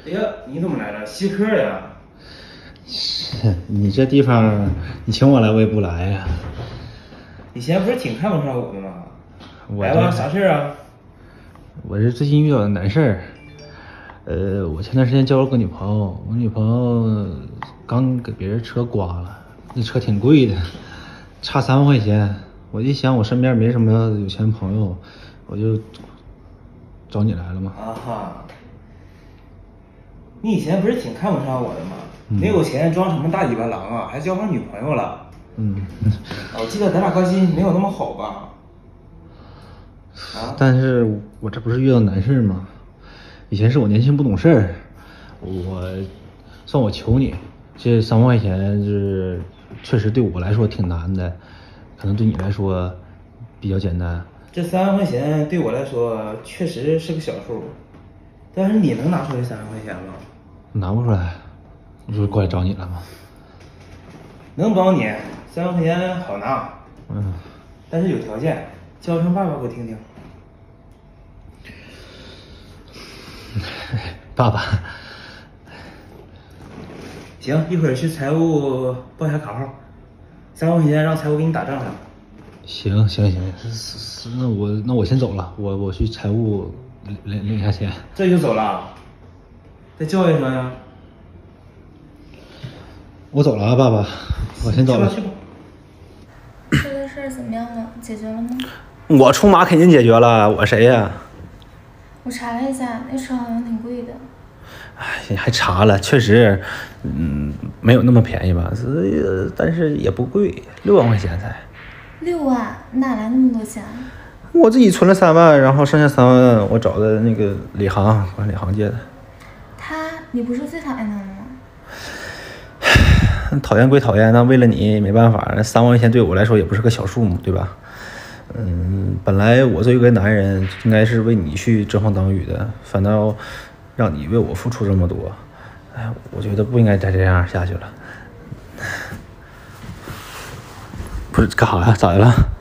哎呀，你怎么来了？稀客呀？ 你这地方，你请我来我也不来呀。 以前不是挺看不上我的吗？ 我来吧，啥事儿啊？ 我是最近遇到的难事儿。我前段时间交了个女朋友，我女朋友刚给别人车刮了，那车挺贵的，差3万块钱。我一想我身边没什么有钱朋友，我就找你来了嘛。 啊哈，你以前不是挺看不上我的吗？没有钱装什么大尾巴狼啊？还交上女朋友了？我记得咱俩关系没有那么好吧？啊？ 但是我这不是遇到难事吗？以前是我年轻不懂事儿，算我求你，这3万块钱就是确实对我来说挺难的，可能对你来说比较简单。 这3万块钱对我来说确实是个小数，但是你能拿出这3万块钱吗？ 拿不出来，我就过来找你了嘛。 能帮你，3万块钱好拿，但是有条件，叫声爸爸给我听听。 爸爸， 行，一会儿去财务报下卡号，3万块钱让财务给你打账上。 行，那我先走了，我去财务领一下钱。 这就走了？再叫一声呀。 我走了啊，爸爸，我先走了。 去吧。 这个事儿怎么样了？解决了吗？ 我出马肯定解决了，我谁呀？ 我查了一下，那车好像挺贵的。 哎，还查了，确实，没有那么便宜吧，但是也不贵，6万块钱才。 6万？哪来那么多钱？ 我自己存了3万，然后剩下3万我找的那个李航，管李航借的。 你不是最讨厌他吗？ 讨厌归讨厌，那为了你没办法，3万块钱对我来说也不是个小数目，对吧？本来我作为一个男人，应该是为你去遮风挡雨的，反倒让你为我付出这么多，哎，我觉得不应该再这样下去了。不是干啥呀？咋的了？